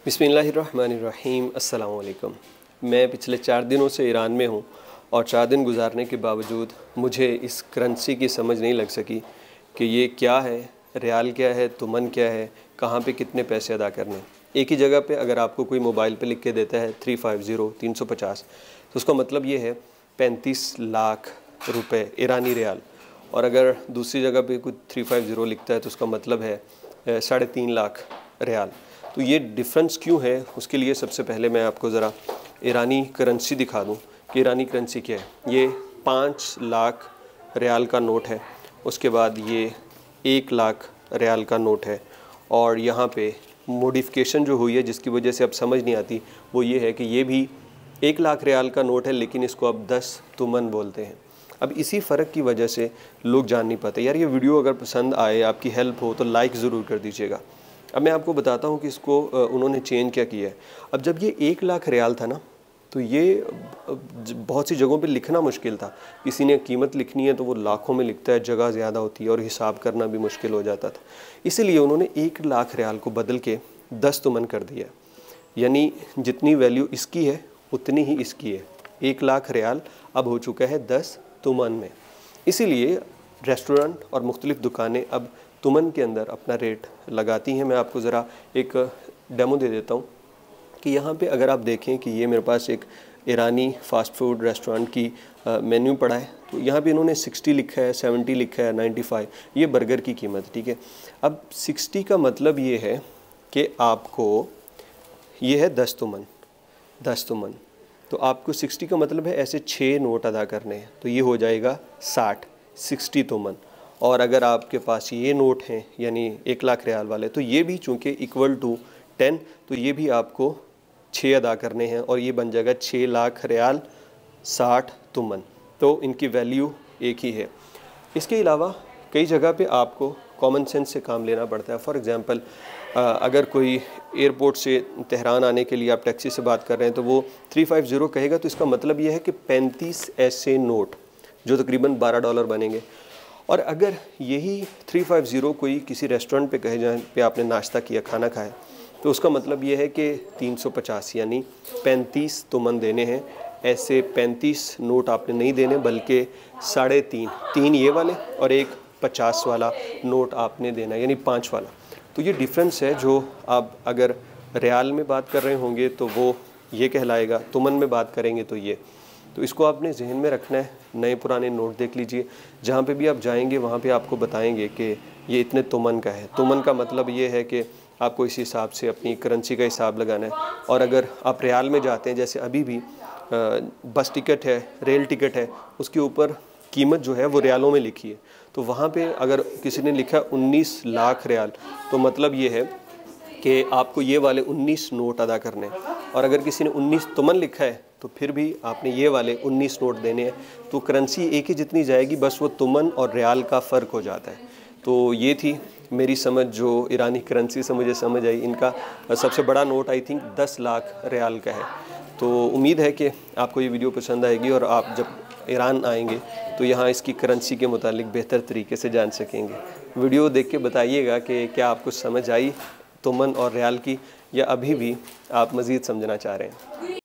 बिस्मिल्लाहिर्रहमानिर्रहीम। अस्सलाम वालेकुम। मैं पिछले 4 दिनों से ईरान में हूँ और 4 दिन गुजारने के बावजूद मुझे इस करेंसी की समझ नहीं लग सकी कि ये क्या है, रियाल क्या है, तुमन क्या है, कहाँ पे कितने पैसे अदा करने। एक ही जगह पे अगर आपको कोई मोबाइल पे लिख के देता है 350 तो उसका मतलब ये है 35 लाख रुपए ईरानी रियाल, और अगर दूसरी जगह पे कुछ 350 लिखता है तो उसका मतलब है 3.5 लाख रियाल। तो ये डिफरेंस क्यों है, उसके लिए सबसे पहले मैं आपको ज़रा ईरानी करेंसी दिखा दूं कि ईरानी करेंसी क्या है। ये 5 लाख रियाल का नोट है, उसके बाद ये 1 लाख रियाल का नोट है, और यहाँ पे मॉडिफिकेशन जो हुई है जिसकी वजह से अब समझ नहीं आती वो ये है कि ये भी 1 लाख रियाल का नोट है लेकिन इसको अब 10 तुमन बोलते हैं। अब इसी फ़र्क की वजह से लोग जान नहीं पाते। यार ये वीडियो अगर पसंद आए, आपकी हेल्प हो तो लाइक ज़रूर कर दीजिएगा। अब मैं आपको बताता हूँ कि इसको उन्होंने चेंज क्या किया है। अब जब ये 1 लाख रियाल था ना, तो ये बहुत सी जगहों पे लिखना मुश्किल था। किसी ने कीमत लिखनी है तो वो लाखों में लिखता है, जगह ज़्यादा होती है और हिसाब करना भी मुश्किल हो जाता था। इसीलिए उन्होंने 1 लाख रियाल को बदल के 10 तुमन कर दिया, यानी जितनी वैल्यू इसकी है उतनी ही इसकी है। 1 लाख रियाल अब हो चुका है 10 तुमन में। इसीलिए रेस्टोरेंट और मुख्तलिफ़ दुकानें अब तुमन के अंदर अपना रेट लगाती हैं। मैं आपको ज़रा एक डेमो दे देता हूँ कि यहाँ पे अगर आप देखें कि ये मेरे पास एक ईरानी फ़ास्ट फूड रेस्टोरेंट की मेन्यू पड़ा है, तो यहाँ पे इन्होंने 60 लिखा है, 70 लिखा है, 95, ये बर्गर की कीमत, ठीक है। अब 60 का मतलब ये है कि आपको ये है 10 तुमन, 10 तुमन, तो आपको 60 का मतलब है ऐसे 6 नोट अदा करने हैं, तो ये हो जाएगा 60 तुमन। और अगर आपके पास ये नोट हैं यानी 1 लाख रियाल वाले, तो ये भी चूँकि इक्वल टू 10, तो ये भी आपको 6 अदा करने हैं और ये बन जाएगा 6 लाख रियाल 60 तुमन। तो इनकी वैल्यू एक ही है। इसके अलावा कई जगह पे आपको कॉमन सेंस से काम लेना पड़ता है। फॉर एग्ज़ाम्पल अगर कोई एयरपोर्ट से तेहरान आने के लिए आप टैक्सी से बात कर रहे हैं तो वो 350 कहेगा, तो इसका मतलब ये है कि 35 ऐसे नोट जो तकरीबन $12 बनेंगे। और अगर यही 350 कोई किसी रेस्टोरेंट पे कहे जहाँ पे आपने नाश्ता किया, खाना खाया, तो उसका मतलब ये है कि 350 यानी 35 तुमन देने हैं। ऐसे 35 नोट आपने नहीं देने, बल्कि 3.5 ये वाले और एक 50 वाला नोट आपने देना है, यानी 5 वाला। तो ये डिफरेंस है। जो आप अगर रियाल में बात कर रहे होंगे तो वो ये कहलाएगा, तुमन में बात करेंगे तो ये। तो इसको आपने जहन में रखना है। नए पुराने नोट देख लीजिए, जहाँ पे भी आप जाएंगे वहाँ पे आपको बताएंगे कि ये इतने तुमन का है। तुमन का मतलब ये है कि आपको इस हिसाब से अपनी करेंसी का हिसाब लगाना है। और अगर आप रियाल में जाते हैं, जैसे अभी भी बस टिकट है, रेल टिकट है, उसके ऊपर कीमत जो है वो रियालों में लिखी है, तो वहाँ पे अगर किसी ने लिखा 19 लाख रियाल, तो मतलब ये है कि आपको ये वाले 19 नोट अदा करने हैं। और अगर किसी ने 19 तुमन लिखा है तो फिर भी आपने ये वाले 19 नोट देने हैं। तो करेंसी एक ही जितनी जाएगी, बस वो तुमन और रियाल का फ़र्क हो जाता है। तो ये थी मेरी समझ जो ईरानी करेंसी से मुझे समझ आई। इनका सबसे बड़ा note I think 10 lakh rial का है। तो उम्मीद है कि आपको ये वीडियो पसंद आएगी और आप जब ईरान आएंगे तो यहाँ इसकी करेंसी के मुतालिक बेहतर तरीके से जान सकेंगे। वीडियो देख के बताइएगा कि क्या आपको समझ आई तुमन और रियाल की, या अभी भी आप मज़ीद समझना चाह रहे हैं।